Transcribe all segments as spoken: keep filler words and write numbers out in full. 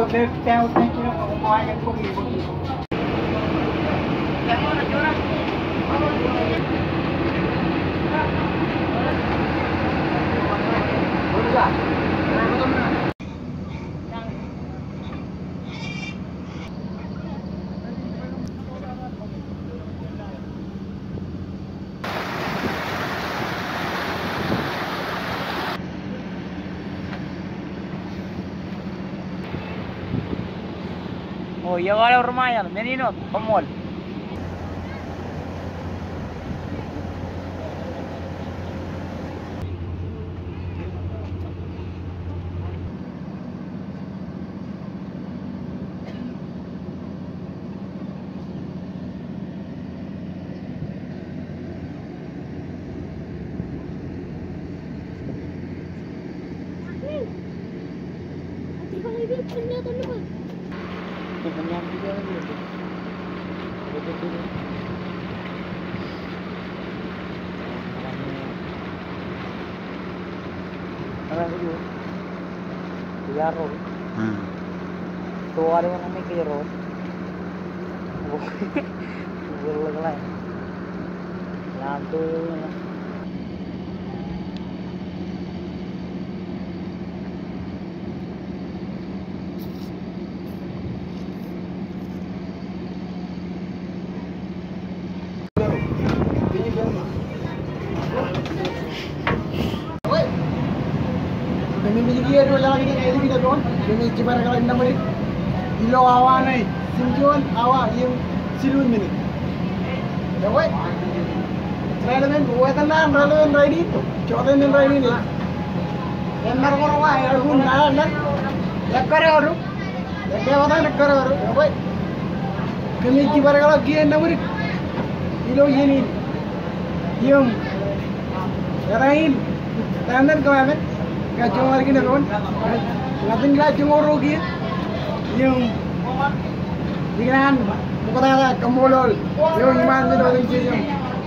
Hotel kita hotel kita mau ayat kau ni boleh. Oh, iya kalau lumayan, menino, pemol. Kenyang juga gitu. Betul-betul. Orang itu dia roh. Hmm. Tuh ada yang namanya kayak roh. Boleh lah. Lantuh. Kami dia dua lagi ni ini kita tuan. Kami cibar kalau enam menit. Ilo awak ni, simjuan awak yang silun minit. Jawab. Relevan, buat tanam relevan ready. Coba ni ready ni. Yang mana orang awak yang pun nak nak. Lekar orang. Lekar orang lekar orang. Jawab. Kami cibar kalau dia enam menit. Ilo ini. Yang lain. Tanam kau apa? Kacung lagi ni kawan, ngapain kacung orang lagi? Yang, dengan bukan ada kemulol, yang iman itu orang cium,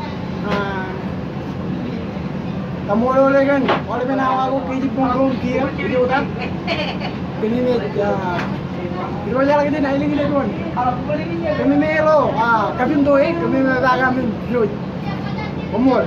kemulol lagi kan, orang mana awak aku kiri punggung kiri, jadi udah, kini ni, kira lagi ni naik lagi ni kawan, kami ni lo, ah, kami tu eh, kami ni dah kami jauh, kemul.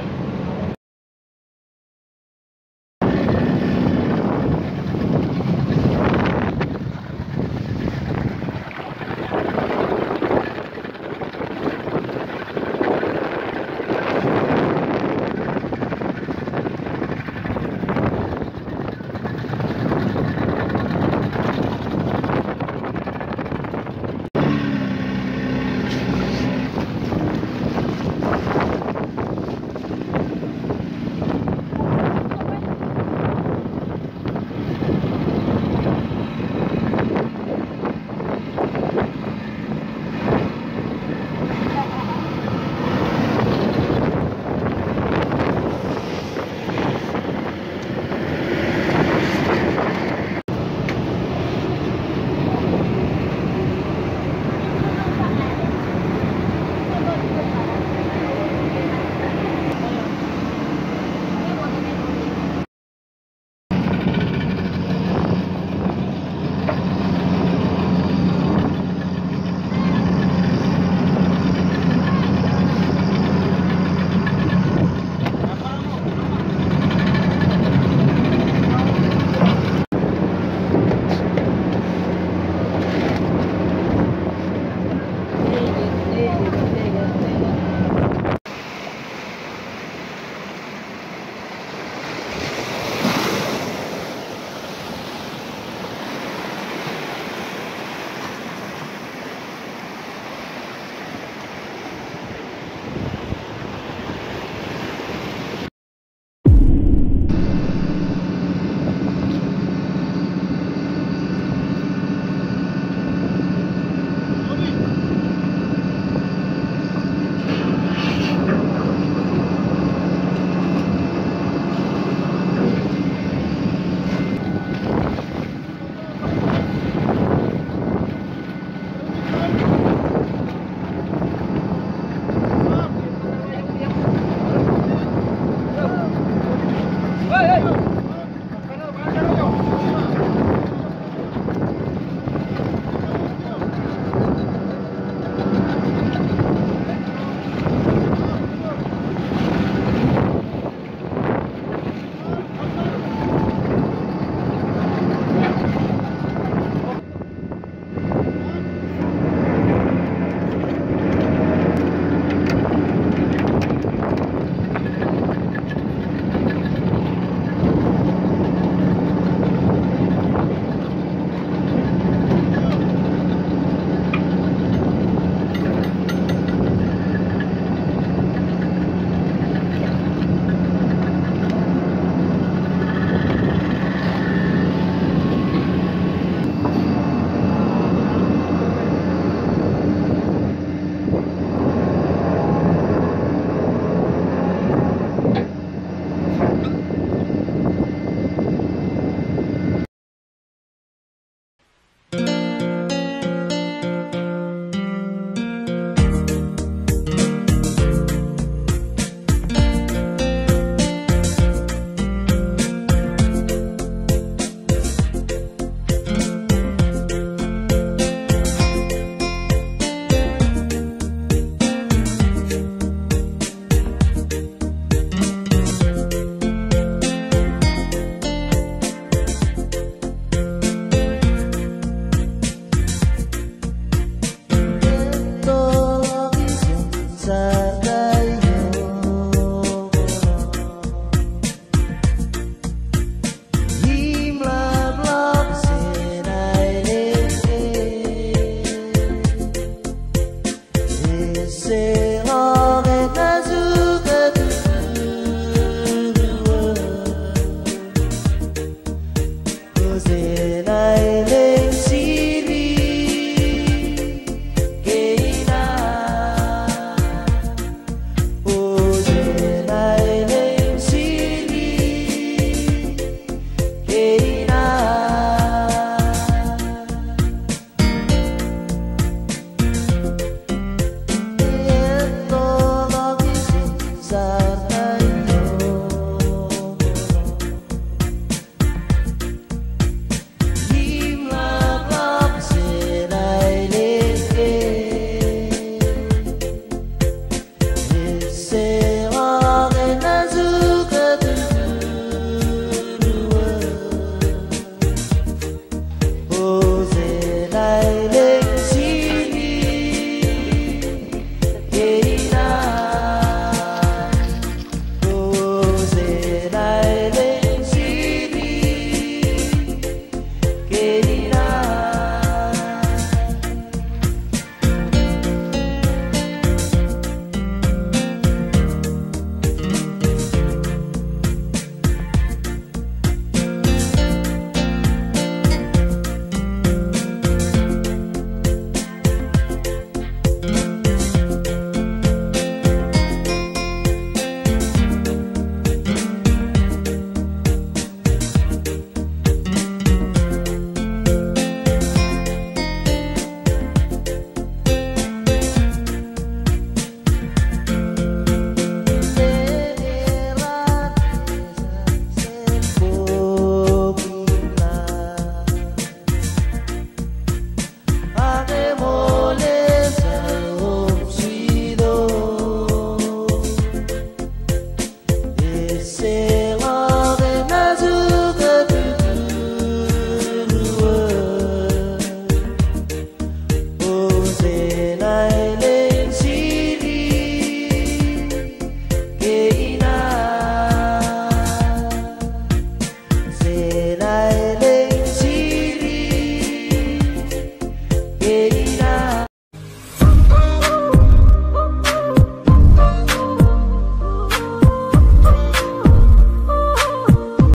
ini